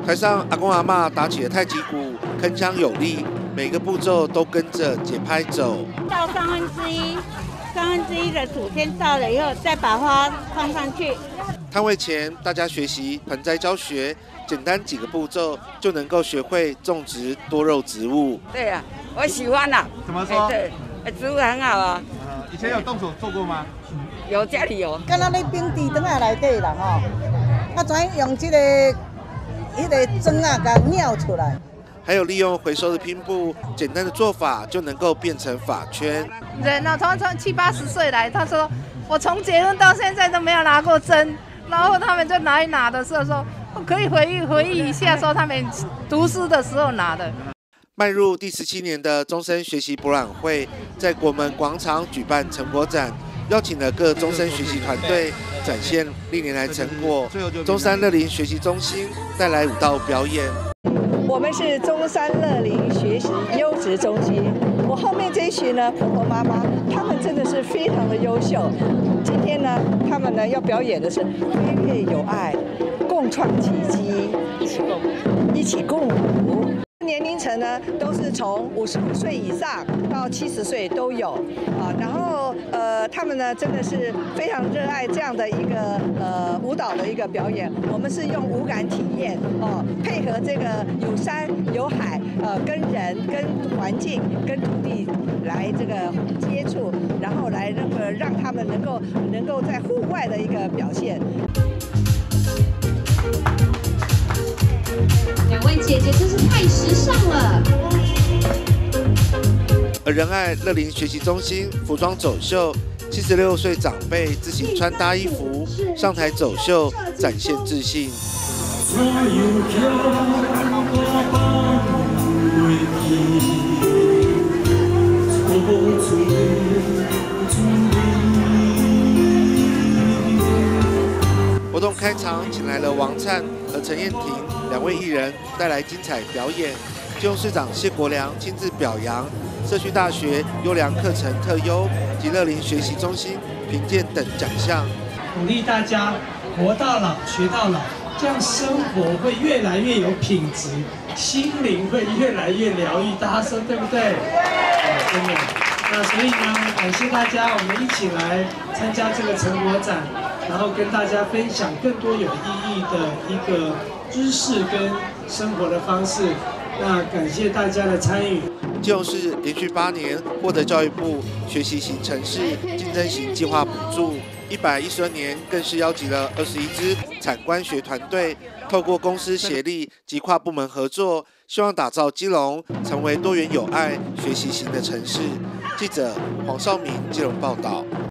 台上阿公阿嬷打起了太极鼓，铿锵有力，每个步骤都跟着节拍走。 倒1/3的土先倒了以后，再把花放上去。 摊位前，大家学习盆栽教学，简单几个步骤就能够学会种植多肉植物。 对啊，我喜欢啊。 怎么说？ 对，植物很好啊。 以前有动手做过吗？ 有，家里有。 敢若咧冰地灯啊内底啦吼，啊怎用这个针啊甲拗出来。 还有利用回收的拼布，简单的做法就能够变成发圈。 人啊，从70、80岁来，他说我从结婚到现在都没有拿过针，然后他们就拿一拿的时候说，我可以回忆一下，说他们读书的时候拿的。 迈入第17年的终身学习博览会，在国门广场举办成果展，邀请了各终身学习团队展现历年来成果。中山乐龄学习中心带来5道表演。 我们是中山乐龄学习优质中心，我后面这一群呢，婆婆妈妈，他们真的是非常的优秀。今天呢，他们呢要表演的是飞跃有爱，共创奇迹，一起共舞。年龄层呢都是从55岁以上到70岁都有啊，然后他们呢真的是非常热爱这样的一个舞蹈的一个表演。我们是用五感体验哦，配合这个有山有海跟人跟环境跟土地来这个接触，然后来让他们能够在户外的一个表现。 2位姐姐真是太时尚了。 而仁爱乐龄学习中心服装走秀，76岁长辈自行穿搭衣服上台走秀，展现自信。活动开场，请来了王灿和陈燕婷2位艺人带来精彩表演，基隆市长谢国良亲自表扬社区大学优良课程特优及乐龄学习中心评鉴等奖项， 鼓励大家活到老学到老，这样生活会越来越有品质，心灵会越来越疗愈。大家说对不对？真的。那所以呢，感谢大家，我们一起来参加这个成果展，然后跟大家分享更多有意义的一个知识跟生活的方式。那感谢大家的参与。 基隆市连续8年获得教育部学习型城市竞争型计划补助，112年更是邀集了21支产官学团队，透过公私协力及跨部门合作，希望打造基隆成为多元有爱学习型的城市。记者黄少明基隆报道。